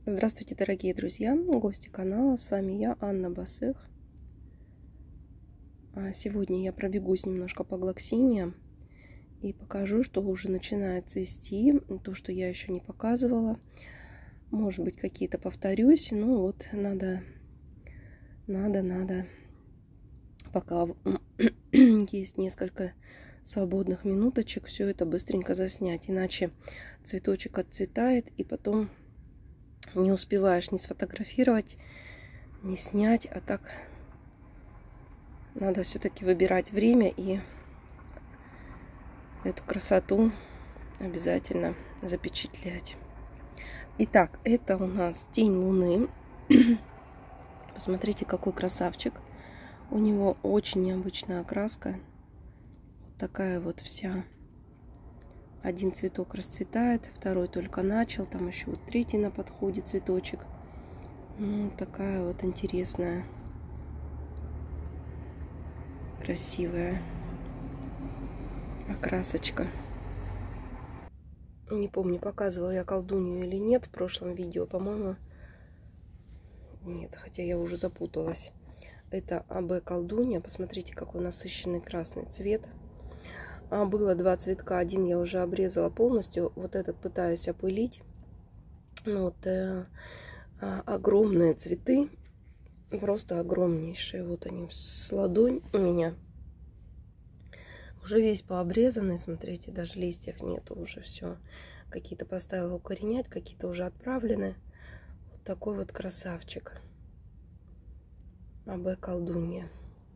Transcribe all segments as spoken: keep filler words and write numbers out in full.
Здравствуйте, дорогие друзья, гости канала. С вами я, Анна Басых. Сегодня я пробегусь немножко по глоксине и покажу, что уже начинает цвести. То, что я еще не показывала. Может быть, какие-то повторюсь. Ну вот, надо, надо, надо. Пока есть несколько свободных минуточек, все это быстренько заснять. Иначе цветочек отцветает, и потом не успеваешь ни сфотографировать, ни снять, а так надо все-таки выбирать время и эту красоту обязательно запечатлять. Итак, это у нас тень луны. Посмотрите, какой красавчик. У него очень необычная окраска. Вот такая вот вся. Один цветок расцветает, второй только начал. Там еще вот третий на подходе цветочек. Ну, такая вот интересная, красивая окрасочка. Не помню, показывала я колдунью или нет в прошлом видео, по-моему. Нет, хотя я уже запуталась. Это АБ колдунья. Посмотрите, какой насыщенный красный цвет. А было два цветка. Один я уже обрезала полностью. Вот этот пытаюсь опылить. Ну, вот э, а, огромные цветы. Просто огромнейшие. Вот они с ладонь у меня. Уже весь пообрезанный. Смотрите, даже листьев нету. Уже все. Какие-то поставила укоренять, какие-то уже отправлены. Вот такой вот красавчик. АБ колдунья.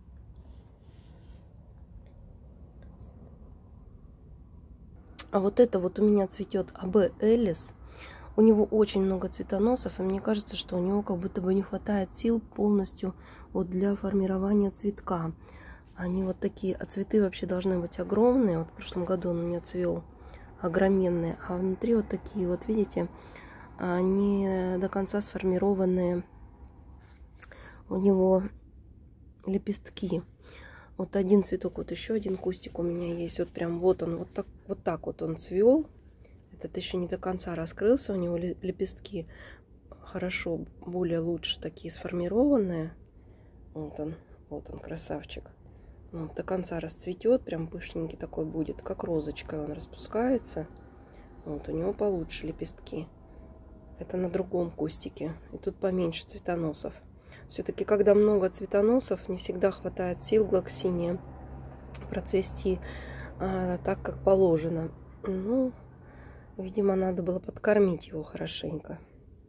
А вот это вот у меня цветет АБ Элис. У него очень много цветоносов, и мне кажется, что у него как будто бы не хватает сил полностью вот для формирования цветка. Они вот такие, а цветы вообще должны быть огромные. Вот в прошлом году он у меня цвел огроменные, а внутри вот такие вот, видите, они до конца сформированные. У него лепестки. Вот один цветок, вот еще один кустик у меня есть. Вот прям вот он, вот так вот, так вот он цвел. Этот еще не до конца раскрылся. У него лепестки хорошо, более лучше такие сформированные. Вот он, вот он, красавчик. Вот, до конца расцветет, прям пышненький такой будет, как розочка он распускается. Вот у него получше лепестки. Это на другом кустике. И тут поменьше цветоносов. Все-таки, когда много цветоносов, не всегда хватает сил глоксине процвести а, так, как положено. Ну, видимо, надо было подкормить его хорошенько.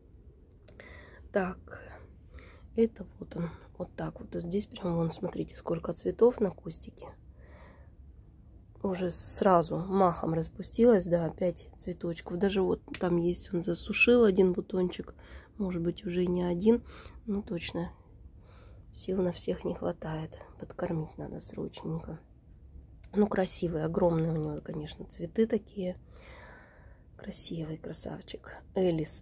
Так, это вот он, вот так вот. Здесь прям, вон, смотрите, сколько цветов на кустике. Уже сразу махом распустилась, да, пять цветочков. Даже вот там есть, он засушил один бутончик. Может быть, уже и не один. Ну, точно, сил на всех не хватает. Подкормить надо срочненько. Ну, красивые, огромные у него, конечно, цветы такие. Красивый красавчик. Элис.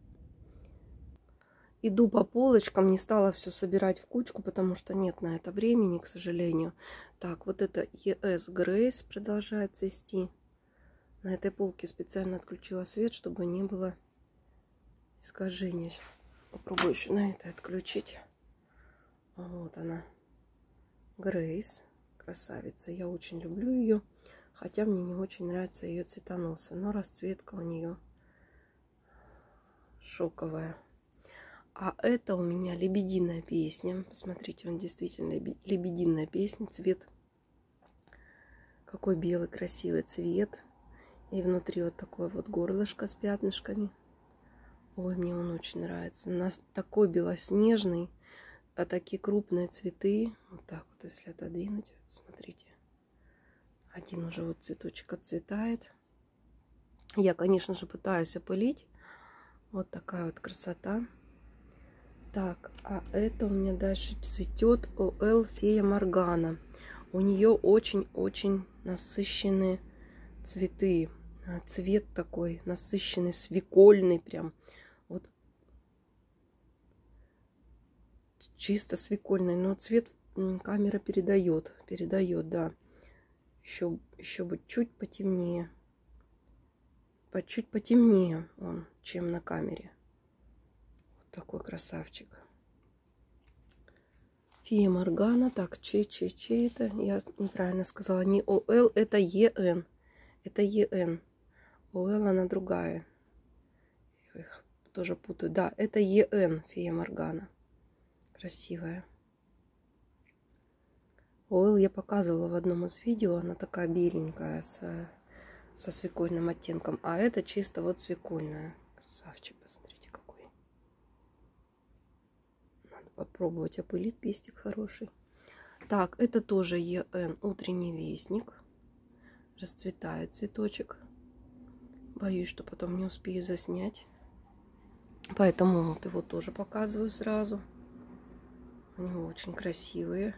Иду по полочкам, не стала все собирать в кучку, потому что нет на это времени, к сожалению. Так, вот это ЕС Грейс продолжает цвести. На этой полке специально отключила свет, чтобы не было искажения. Сейчас попробую еще на это отключить. Вот она. Грейс. Красавица. Я очень люблю ее. Хотя мне не очень нравятся ее цветоносы. Но расцветка у нее шоковая. А это у меня лебединая песня. Посмотрите, он действительно лебединая песня. Цвет. Какой белый красивый цвет. И внутри вот такое вот горлышко с пятнышками. Ой, мне он очень нравится. У нас такой белоснежный. А такие крупные цветы. Вот так вот, если отодвинуть. Смотрите. Один уже вот цветочек отцветает. Я, конечно же, пытаюсь опылить. Вот такая вот красота. Так, а это у меня дальше цветет ОЛ Фея Моргана. У нее очень-очень насыщенные цветы. Цвет такой насыщенный, свекольный прям. Вот чисто свекольный, но цвет камера передает. Передает, да. Еще, еще бы чуть потемнее. По чуть потемнее он, чем на камере. такой красавчик. Фея Моргана. Так, че, че, че это? Я неправильно сказала. Не О Л, это Е Н. Это Е Н. О Л она другая. Я их тоже путаю. Да, это Е Н. Фея Моргана. Красивая. О Л я показывала в одном из видео. Она такая беленькая, с, со свекольным оттенком. А это чисто вот свекольная. Красавчик, посмотрите какой. Надо попробовать опылить, пестик хороший. Так, это тоже Е Н. Утренний вестник. Расцветает цветочек. Боюсь, что потом не успею заснять. Поэтому вот его тоже показываю сразу. Они очень красивые.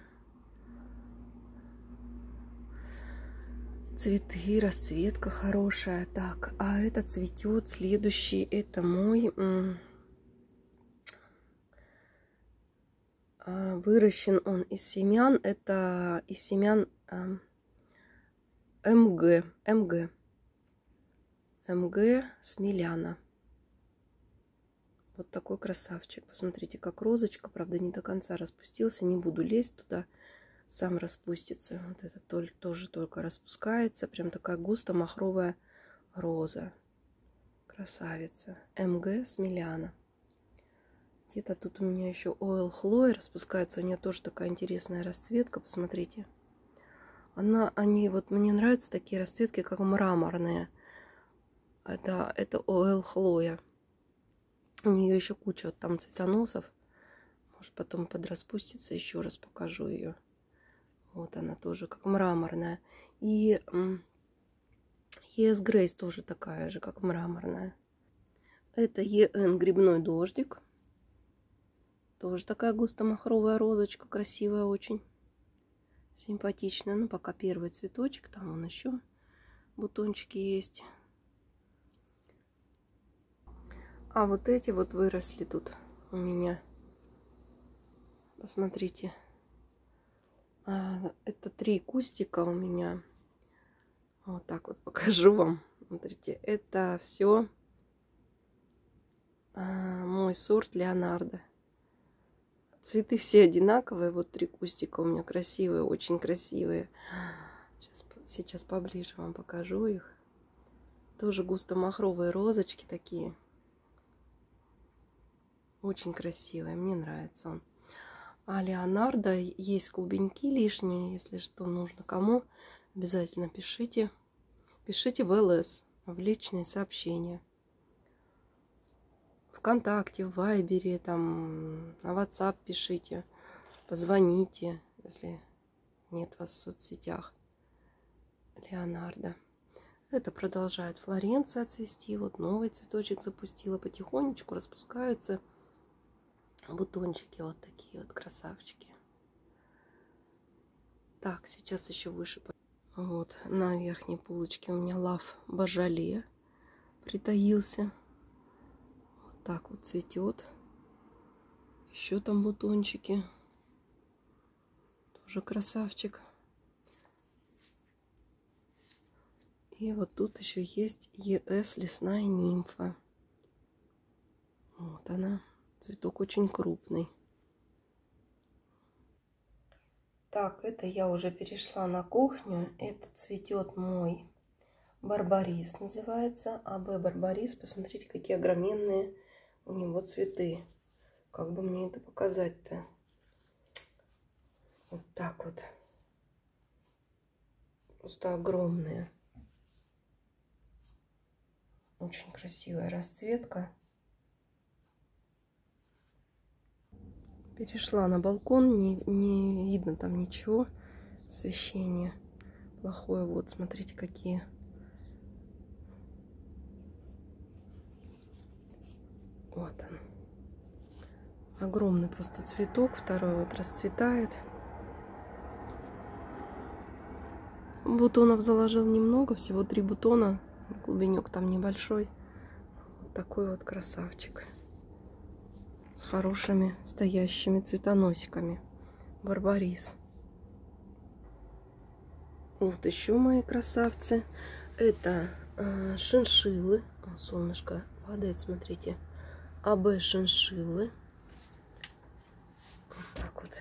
Цветы, расцветка хорошая. Так, а это цветет следующий. Это мой выращен он из семян. Это из семян М Г. М Г. М Г Смеляна. Вот такой красавчик. Посмотрите, как розочка. Правда, не до конца распустился. Не буду лезть туда. Сам распустится. Вот это тоже только распускается. Прям такая густо-махровая роза. Красавица. М Г Смеляна. Где-то тут у меня еще О Л Хлоя распускается. У нее тоже такая интересная расцветка. Посмотрите. Она, они, вот мне нравятся такие расцветки, как мраморные. Это, это О Л Хлоя. У нее еще куча вот там цветоносов. Может, потом подраспустится. Еще раз покажу ее. Вот она тоже как мраморная. И Е С Грейс тоже такая же, как мраморная. Это Е Н Грибной дождик. Тоже такая густо-махровая розочка. Красивая очень. Симпатичная. Ну, пока первый цветочек. Там вон еще бутончики есть. А вот эти вот выросли тут у меня. Посмотрите. А, это три кустика у меня. Вот так вот покажу вам. Смотрите, это все а, мой сорт Леонардо. Цветы все одинаковые. Вот три кустика у меня красивые, очень красивые. Сейчас, сейчас поближе вам покажу их. Тоже густо-махровые розочки такие. Очень красивый, мне нравится он. А Леонардо есть клубеньки лишние, если что нужно кому, обязательно пишите. Пишите в Л С, в личные сообщения. Вконтакте, в Вайбере, там, на WhatsApp пишите. Позвоните, если нет вас в соцсетях. Леонардо. Это продолжает Флоренция цвести. Вот новый цветочек запустила. Потихонечку распускаются бутончики вот такие вот красавчики. Так, сейчас еще выше. Вот на верхней полочке у меня лав Божале притаился. Вот так вот цветет. Еще там бутончики. Тоже красавчик. И вот тут еще есть Е С Лесная нимфа. Вот она. Цветок очень крупный. Так, это я уже перешла на кухню. Это цветет мой барбарис, называется. А Б барбарис. Посмотрите, какие огроменные у него цветы. Как бы мне это показать-то? Вот так вот. Просто огромные. Очень красивая расцветка. Перешла на балкон, не, не видно там ничего, освещение плохое. Вот, смотрите, какие. Вот он. Огромный просто цветок, второй вот расцветает. Бутонов заложил немного, всего три бутона. Клубенек там небольшой. Вот такой вот красавчик. С хорошими стоящими цветоносиками. Барбарис. Вот еще мои красавцы. Это э, шиншиллы. О, солнышко падает, смотрите. АБ шиншиллы. Вот так вот.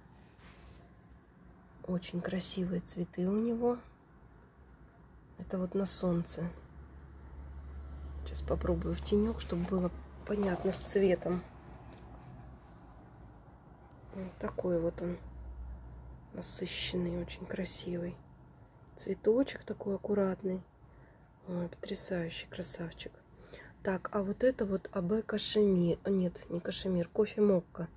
Очень красивые цветы у него. Это вот на солнце. Сейчас попробую в тенек, чтобы было понятно с цветом. Вот такой вот он. Насыщенный, очень красивый. Цветочек такой аккуратный. Ой, потрясающий красавчик. Так, а вот это вот АБ кашемир. Нет, не кашемир, кофе мокка.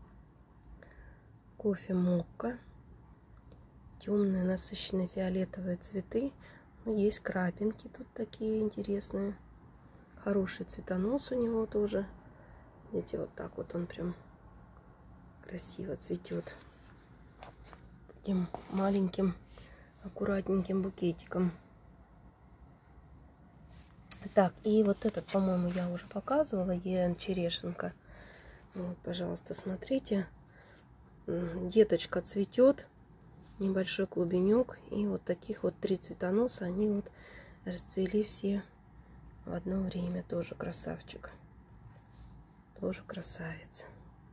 Кофе мокка. Темные насыщенные фиолетовые цветы. Ну, есть крапинки тут такие интересные. Хороший цветонос у него тоже. Видите, вот так вот он прям красиво цветет. Таким маленьким, аккуратненьким букетиком. Так, и вот этот, по-моему, я уже показывала, Е Н Черешенка. Вот, пожалуйста, смотрите. Деточка цветет, небольшой клубенек, и вот таких вот три цветоноса, они вот расцвели все в одно время. Тоже красавчик, тоже красавец.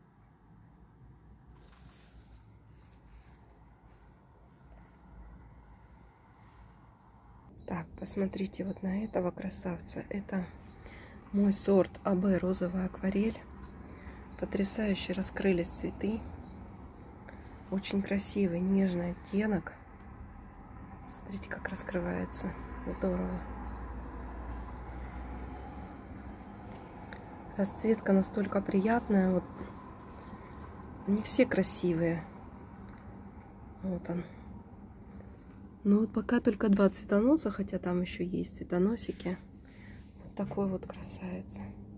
Так, посмотрите вот на этого красавца. Это мой сорт АБ розовая акварель. Потрясающе раскрылись цветы. Очень красивый, нежный оттенок. Смотрите, как раскрывается. Здорово. Расцветка настолько приятная. Вот. Не все красивые. Вот он. Ну вот пока только два цветоноса, хотя там еще есть цветоносики. Вот такой вот красавец.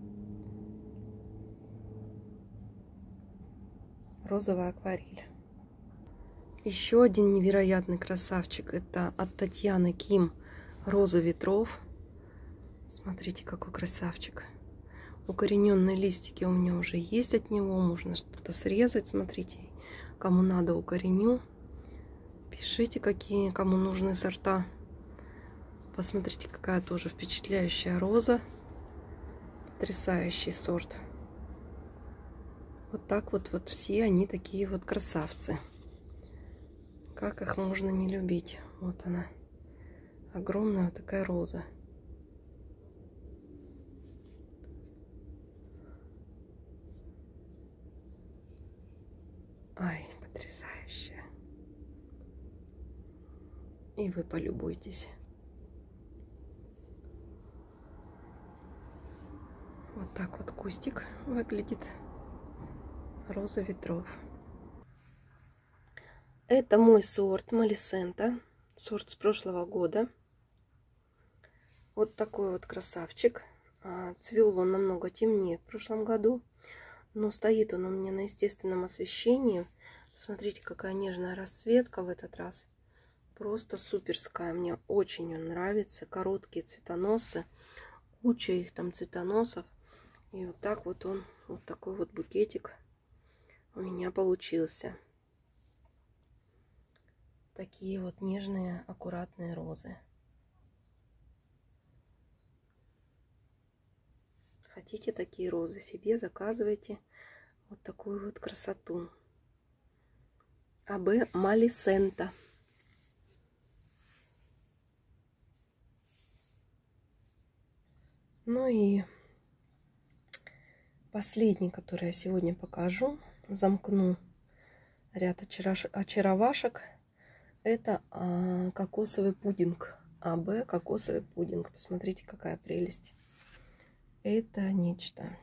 Розовая акварель. Еще один невероятный красавчик. Это от Татьяны Ким роза ветров. Смотрите, какой красавчик. Укорененные листики у меня уже есть от него. Можно что-то срезать. Смотрите, кому надо, укореню. Пишите, какие кому нужны сорта. Посмотрите, какая тоже впечатляющая роза. Потрясающий сорт. Вот так вот, вот все они такие вот красавцы. Как их можно не любить? Вот она. Огромная вот такая роза. Ай, потрясающая. И вы полюбуйтесь. Вот так вот кустик выглядит. Роза ветров. Это мой сорт Малисента. Сорт с прошлого года. Вот такой вот красавчик. Цвел он намного темнее в прошлом году. Но стоит он у меня на естественном освещении. Посмотрите, какая нежная расцветка в этот раз. Просто суперская. Мне очень он нравится. Короткие цветоносы. Куча их там цветоносов. И вот так вот он, вот такой вот букетик у меня получился. Такие вот нежные, аккуратные розы. Хотите такие розы себе, заказывайте вот такую вот красоту. АБ Малисента. Ну и последний, который я сегодня покажу, замкну ряд очаровашек. Это а, кокосовый пудинг. АБ кокосовый пудинг. Посмотрите, какая прелесть. Это нечто.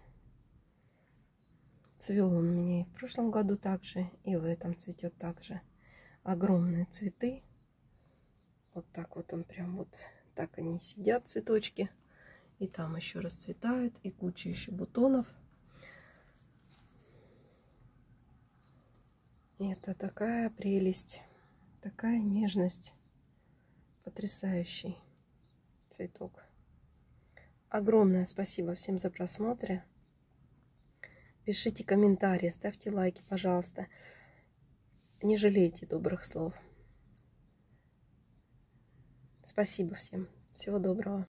Цвел он у меня и в прошлом году также, и в этом цветет также. Огромные цветы. Вот так вот он прям вот так они сидят, цветочки. И там еще расцветают, и куча еще бутонов. И это такая прелесть, такая нежность. Потрясающий цветок. Огромное спасибо всем за просмотр. Пишите комментарии, ставьте лайки, пожалуйста. Не жалейте добрых слов. Спасибо всем. Всего доброго.